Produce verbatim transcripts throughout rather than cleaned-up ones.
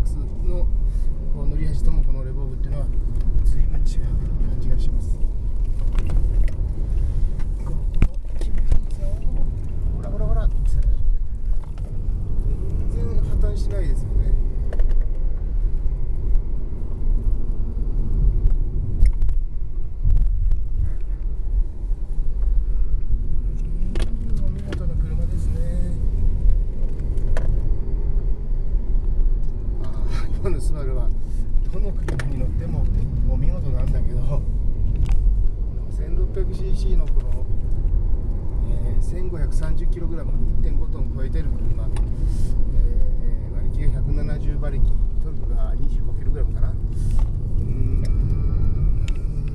ックス のこう乗り味ともこのレボーグっていうのは随分違う感じがします。ここも綺麗ですよ。ほらほらほら、全然破綻しないですよね。このスバルはどの車に乗ってもお見事なんだけど、 せんろっぴゃくシーシー のこの、えー、せんごひゃくさんじゅっキログラム いってんごトン超えてる車、えー、馬力がひゃくななじゅう馬力、トルクが にじゅうごキログラム かな。うーん、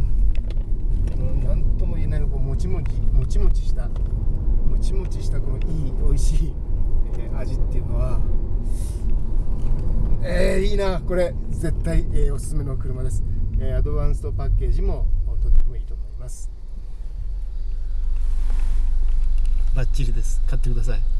なんとも言えないの、こうもちもちもちもちしたもちもちしたこのいい美味しい、えー、味っていうのは、えー、いいな。これ絶対、えー、おすすめの車です。えー、アドバンストパッケージもとてもいいと思います。 バッチリです。買ってください。